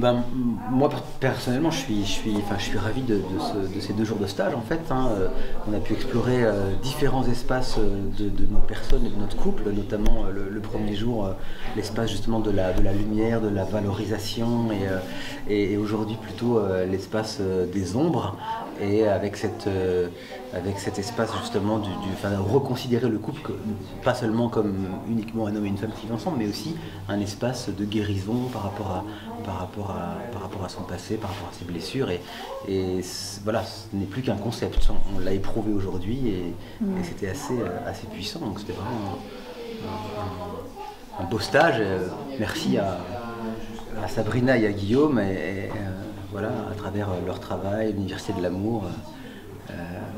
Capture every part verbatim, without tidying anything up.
Ben, moi personnellement je suis, je suis, enfin, je suis ravi de, de, ce, de ces deux jours de stage en fait. Hein. On a pu explorer euh, différents espaces de, de nos personnes et de notre couple, notamment euh, le, le premier jour, euh, l'espace justement de la, de la lumière, de la valorisation et, euh, et, et aujourd'hui plutôt euh, l'espace euh, des ombres, et avec, cette, euh, avec cet espace justement du, du, enfin, reconsidérer le couple que, pas seulement comme uniquement un homme et une femme qui vivent ensemble, mais aussi un espace de guérison par rapport à, par rapport à, par rapport à son passé, par rapport à ses blessures, et, et voilà, ce n'est plus qu'un concept, on, on l'a éprouvé aujourd'hui et, mmh. et c'était assez, assez puissant, donc c'était vraiment un, un, un beau stage. Merci à, à Sabrina et à Guillaume, et, et, voilà, à travers leur travail, l'Université de l'amour, euh,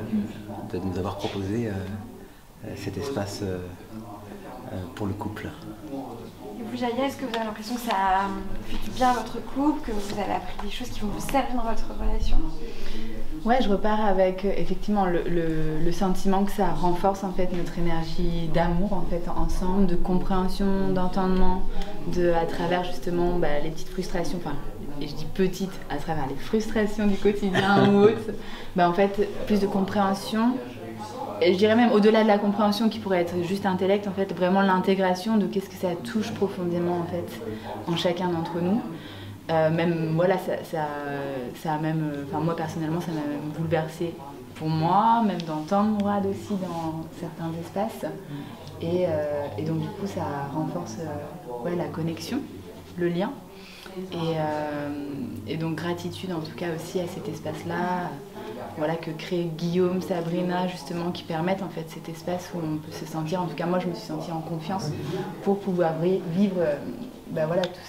de nous avoir proposé euh, cet espace euh, pour le couple. Et vous, Jaïa, est-ce que vous avez l'impression que ça a fait du bien à votre couple, que vous avez appris des choses qui vont vous servir dans votre relation? Ouais, je repars avec effectivement le, le, le sentiment que ça renforce en fait notre énergie d'amour en fait ensemble, de compréhension, d'entendement, de à travers justement bah, les petites frustrations, enfin et je dis petites à travers les frustrations du quotidien ou autre, bah en fait plus de compréhension. Et je dirais même au-delà de la compréhension qui pourrait être juste intellect, en fait, vraiment l'intégration de qu'est-ce que ça touche profondément en fait en chacun d'entre nous. Euh, même voilà, ça, ça, ça a même, enfin moi personnellement, ça m'a même bouleversée pour moi, même d'entendre Mourad aussi dans certains espaces. Et, euh, et donc du coup, ça renforce euh, ouais, la connexion, le lien. Et, euh, et donc gratitude en tout cas aussi à cet espace-là. Voilà, que crée Guillaume, Sabrina, justement, qui permettent en fait cet espace où on peut se sentir, en tout cas moi je me suis sentie en confiance pour pouvoir vivre euh, ben voilà, toutes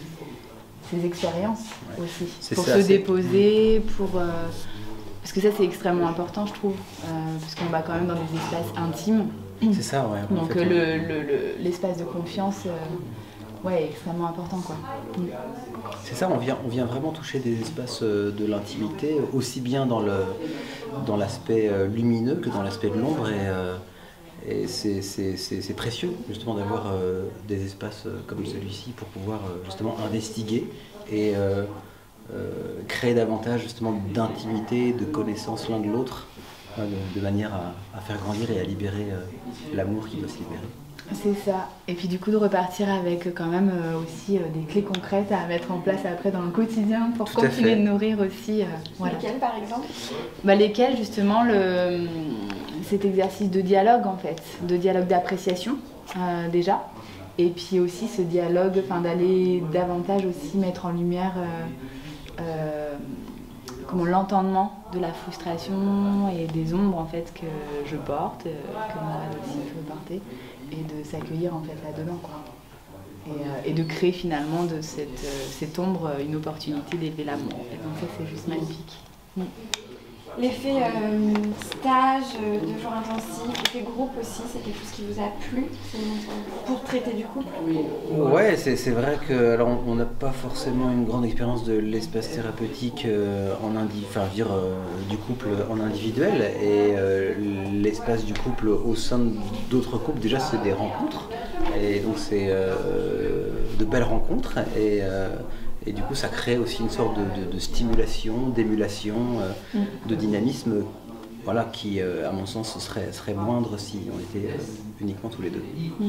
ces, ces expériences aussi, pour ça, se déposer, pour, euh, parce que ça c'est extrêmement important je trouve, euh, parce qu'on va quand même dans des espaces intimes. C'est ça, ouais. Donc euh, le, le, le, l'espace de confiance, euh, ouais, extrêmement important quoi. Mm. C'est ça, on vient, on vient vraiment toucher des espaces de l'intimité, aussi bien dans, le, dans l'aspect lumineux que dans l'aspect de l'ombre, et, euh, et c'est, c'est, c'est, c'est précieux justement d'avoir euh, des espaces comme celui-ci pour pouvoir euh, justement investiguer et euh, euh, créer davantage justement d'intimité, de connaissance l'un de l'autre, euh, de, de manière à, à faire grandir et à libérer euh, l'amour qui doit se libérer. C'est ça. Et puis du coup de repartir avec quand même euh, aussi euh, des clés concrètes à mettre en place après dans le quotidien pour Tout continuer de nourrir aussi. Euh, voilà. Lesquelles par exemple? Bah, lesquelles justement le, cet exercice de dialogue en fait, de dialogue d'appréciation euh, déjà. Et puis aussi ce dialogue, enfin d'aller davantage aussi mettre en lumière euh, euh, comment l'entendement de la frustration et des ombres en fait que je porte, euh, que moi aussi je veux porter. Et de s'accueillir en fait là-dedans quoi. Et, euh, et de créer finalement de cette, euh, cette ombre une opportunité d'élever l'amour. Et donc ça c'est juste magnifique. Mm. L'effet euh, stage, euh, deux jours intensifs, l'effet groupe aussi, c'est quelque chose qui vous a plu pour traiter du couple? Ouais, c'est, c'est vrai que alors on n'a pas forcément une grande expérience de l'espace thérapeutique euh, en indi- enfin, dire, euh, du couple en individuel, et euh, l'espace du couple au sein d'autres couples, déjà c'est des rencontres, et donc c'est euh, de belles rencontres, et euh, Et du coup, ça crée aussi une sorte de, de, de stimulation, d'émulation, euh, mmh. de dynamisme, voilà, qui, euh, à mon sens, serait, serait moindre si on était euh, uniquement tous les deux. Mmh.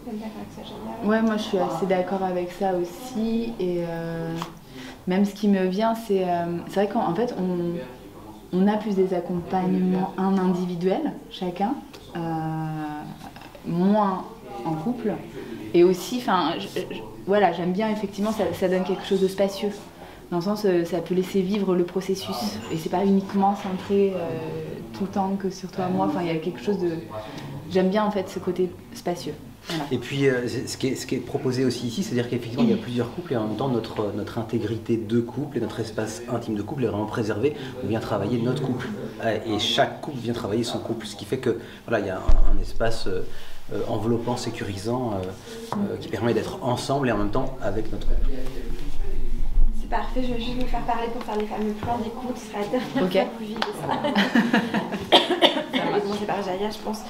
Ouais, moi je suis assez d'accord avec ça aussi. Et euh, même ce qui me vient, c'est, euh, c'est vrai qu'en fait, on, on a plus des accompagnements un individuel, chacun, euh, moins en couple. Et aussi, enfin, voilà, j'aime bien effectivement, ça, ça donne quelque chose de spacieux. Dans le sens, ça peut laisser vivre le processus. Et c'est pas uniquement centré euh, tout le temps que sur toi, moi. Enfin, il y a quelque chose de. J'aime bien en fait ce côté spacieux. Voilà. Et puis, euh, ce, qui est, ce qui est proposé aussi ici, c'est-à-dire qu'effectivement, il y a plusieurs couples et en même temps, notre, notre intégrité de couple et notre espace intime de couple est vraiment préservé. On vient travailler notre couple. Et chaque couple vient travailler son couple. Ce qui fait que, voilà, il y a un, un espace. Euh, Euh, enveloppant, sécurisant, euh, euh, qui permet d'être ensemble et en même temps avec notre couple. C'est parfait, je vais juste vous faire parler pour faire les fameux plans d'écoute, ce sera la dernière okay. fois que vous vivez ça. Je vais commencer par Jaïa, je pense.